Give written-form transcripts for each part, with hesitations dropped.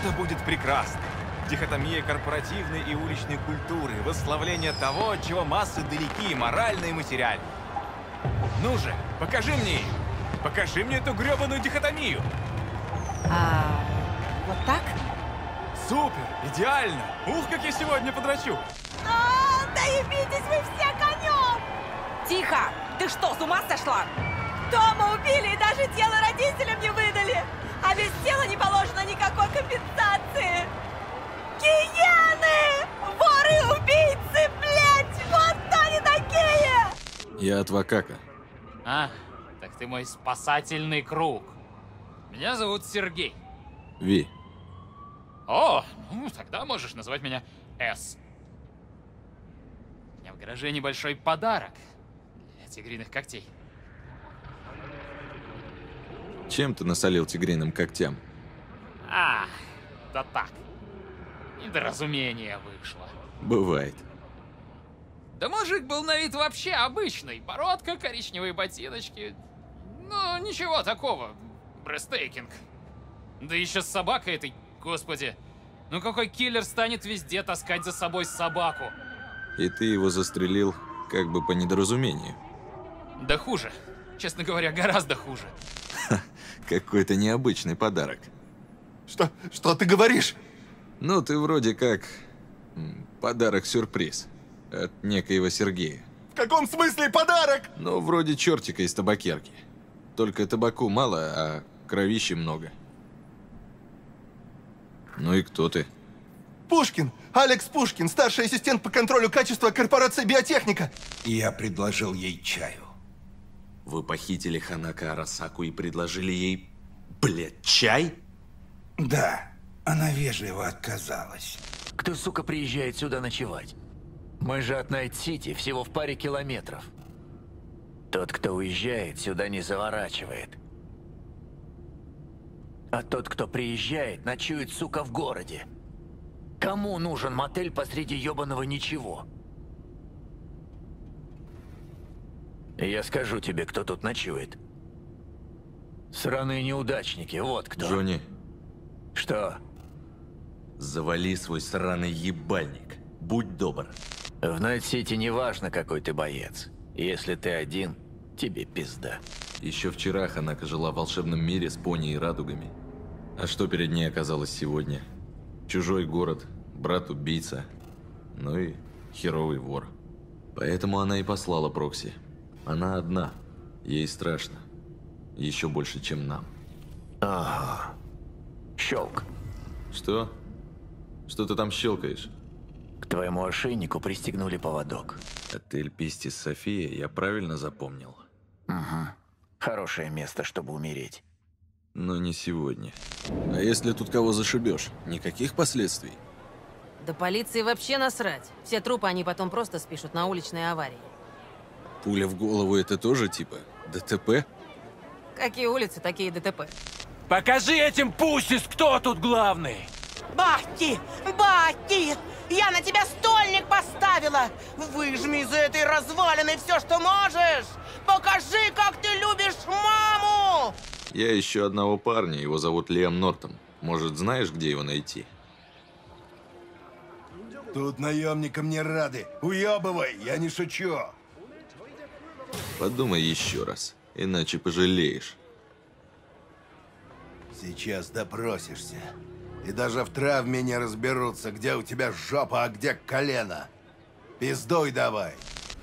Это будет прекрасно. Дихотомия корпоративной и уличной культуры, восславление того, от чего массы далеки, морально и материально. Ну же, покажи мне ее. Покажи мне эту гребаную дихотомию. Вот так? Супер, идеально. Ух, как я сегодня подрачу. Да ебитесь вы все конем! Тихо! Ты что, с ума сошла? Дома убили и даже тело родителям не выдали. А без тела не положено никакой компенсации. Гиены! Воры-убийцы, блядь! Вот кто они такие! Я от Вакака. А, так ты мой спасательный круг. Меня зовут Сергей. Ви. О, ну тогда можешь назвать меня С. У меня в гараже небольшой подарок для тигриных когтей. Чем ты насолил тигриным когтям? А, да так. Недоразумение вышло. Бывает. Да мужик был на вид вообще обычный. Бородка, коричневые ботиночки. Ну, ничего такого. Брестейкинг. Да еще с собакой этой, господи. Ну какой киллер станет везде таскать за собой собаку? И ты его застрелил как бы по недоразумению. Да хуже. Честно говоря, гораздо хуже. Какой-то необычный подарок. Что ты говоришь? Ну, ты вроде как подарок-сюрприз от некоего Сергея. В каком смысле подарок? Ну, вроде чертика из табакерки. Только табаку мало, а кровищи много. Ну и кто ты? Пушкин! Алекс Пушкин, старший ассистент по контролю качества корпорации «Биотехника». Я предложил ей чаю. Вы похитили Ханако Арасаку и предложили ей, блядь, чай? Да, она вежливо отказалась. Кто, сука, приезжает сюда ночевать? Мы же от Найт-Сити всего в паре километров. Тот, кто уезжает, сюда не заворачивает. А тот, кто приезжает, ночует, сука, в городе. Кому нужен мотель посреди ёбаного ничего? Я скажу тебе, кто тут ночует. Сраные неудачники, вот кто. Джонни, Что? завали свой сраный ебальник. Будь добр. В Найт-Сити не важно, какой ты боец. Если ты один, тебе пизда. Еще вчера Ханако жила в волшебном мире с пони и радугами. А что перед ней оказалось сегодня? Чужой город, брат-убийца, ну и херовый вор. Поэтому она и послала Прокси. Она одна, ей страшно. Еще больше, чем нам. Ага. Щелк. Что? Что ты там щелкаешь? К твоему ошейнику пристегнули поводок. Отель Пистис София, я правильно запомнил? Угу. Хорошее место, чтобы умереть. Но не сегодня. А если тут кого зашибешь? Никаких последствий? Да полиции вообще насрать. Все трупы они потом просто спишут на уличные аварии. Пуля в голову это тоже типа ДТП? Какие улицы, такие ДТП. Покажи этим пусис, кто тут главный! Бахти! Бахти! Я на тебя стольник поставила! Выжми из этой развалины все, что можешь! Покажи, как ты любишь маму! Я ищу одного парня, его зовут Лиам Нортон. Может, знаешь, где его найти? Тут наемникам не рады. Уебывай, я не шучу. Подумай еще раз, иначе пожалеешь. Сейчас допросишься. И даже в травме не разберутся, где у тебя жопа, а где колено. Пиздуй давай.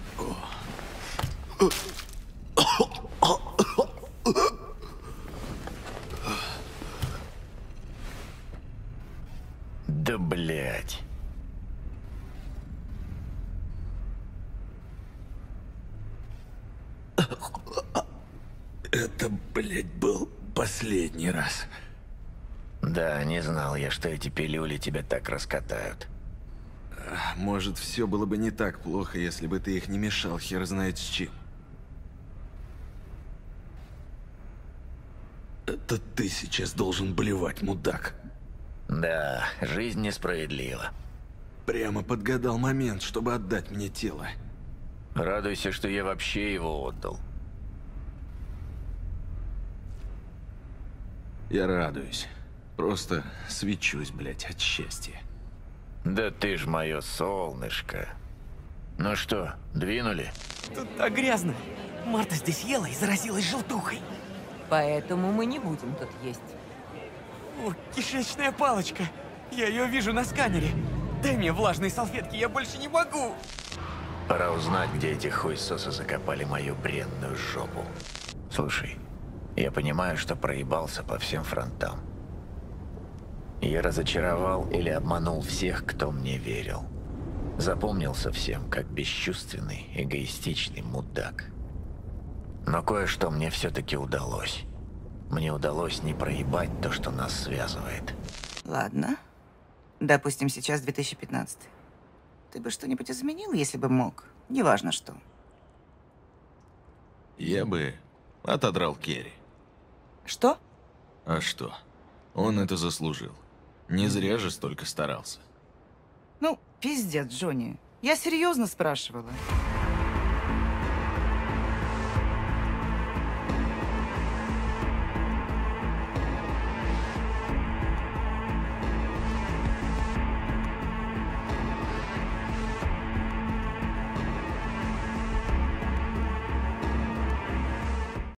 Да блять. Это, блядь, был последний раз. Да, не знал я, что эти пилюли тебя так раскатают. Может, все было бы не так плохо, если бы ты их не мешал, хер знает с чем. Это ты сейчас должен блевать, мудак. Да, жизнь несправедлива. Прямо подгадал момент, чтобы отдать мне тело. Радуйся, что я вообще его отдал. Я радуюсь. Просто свечусь, блядь, от счастья. Да ты ж мое солнышко. Ну что, двинули? Тут так грязно. Марта здесь ела и заразилась желтухой. Поэтому мы не будем тут есть. О, кишечная палочка. Я ее вижу на сканере. Дай мне влажные салфетки, я больше не могу. Пора узнать, где эти хуйсосы закопали мою бренную жопу. Слушай, я понимаю, что проебался по всем фронтам. Я разочаровал или обманул всех, кто мне верил. Запомнился всем, как бесчувственный, эгоистичный мудак. Но кое-что мне все-таки удалось. Мне удалось не проебать то, что нас связывает. Ладно. Допустим, сейчас 2015. Ты бы что-нибудь изменил, если бы мог? Неважно что. Я бы отодрал Керри. Что? А что? Он это заслужил. Не зря же столько старался. Ну, пиздец, Джонни. Я серьезно спрашивала.